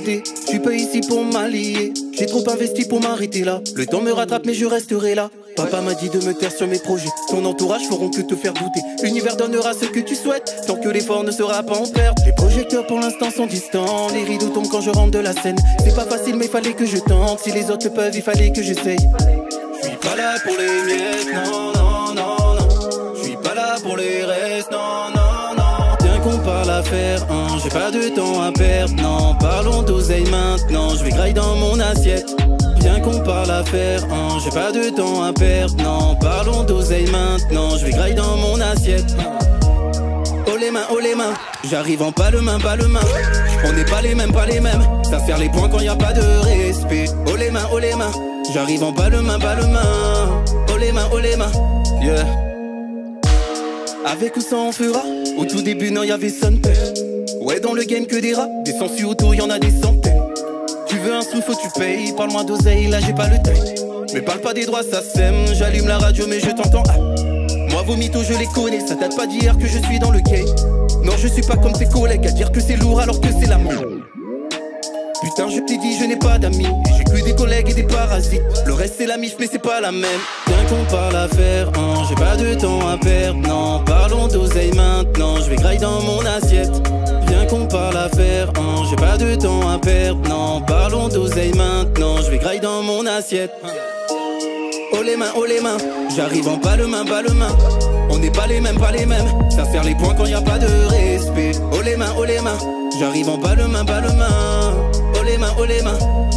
vérité. Je suis pas ici pour m'allier. J'ai trop investi pour m'arrêter là. Le temps me rattrape mais je resterai là. Papa m'a dit de me taire sur mes projets. Ton entourage feront que te faire douter. L'univers donnera ce que tu souhaites, tant que l'effort ne sera pas en perte. Les projecteurs pour l'instant sont distants. Les rideaux tombent quand je rentre de la scène. C'est pas facile mais fallait que je tente. Si les autres le peuvent, il fallait que j'essaye. Je suis pas là pour les miettes, non, non, non, non. Je suis pas là pour les restes, non, non, non. Bien qu'on parle à faire, hein, j'ai pas de temps à perdre, non. Parlons d'oseille maintenant, je vais grailler dans mon assiette. Bien qu'on parle à faire, hein, j'ai pas de temps à perdre, non. Parlons d'oseille maintenant, je vais grailler dans mon assiette. Oh les mains, j'arrive en pas le main, pas le main. On n'est pas les mêmes, pas les mêmes. Ça faire les points quand y a pas de respect. Oh les mains, j'arrive en pas le main, pas le main. Oh les mains, yeah. Avec ou sans on fera. Au tout début non y'avait son père. Ouais dans le game que des rats. Des sensus autour y'en a des centaines. Tu veux un sou faut tu payes. Parle-moi d'oseille là j'ai pas le temps. Mais parle pas des droits ça sème. J'allume la radio mais je t'entends. Ah. Moi vos mythos je les connais. Ça date pas d'hier que je suis dans le game. Non je suis pas comme tes collègues à dire que c'est lourd alors que c'est l'amour. Putain je t'ai dit je n'ai pas d'amis. J'ai que des collègues et des parasites. Le reste c'est la mif mais c'est pas la même. Bien qu'on parle à faire, hein, j'ai pas de temps à perdre. Non parlons d'oseille maintenant. Je vais grailler dans mon assiette. Bien qu'on parle à faire, hein, j'ai pas de temps à perdre. Non parlons d'oseille maintenant. Je vais grailler dans mon assiette. Oh les mains, j'arrive en pas le main, pas le main. On n'est pas les mêmes, pas les mêmes. Ça faire les points quand y a pas de respect. Oh les mains, j'arrive en pas le main, pas le main. Oh les mains,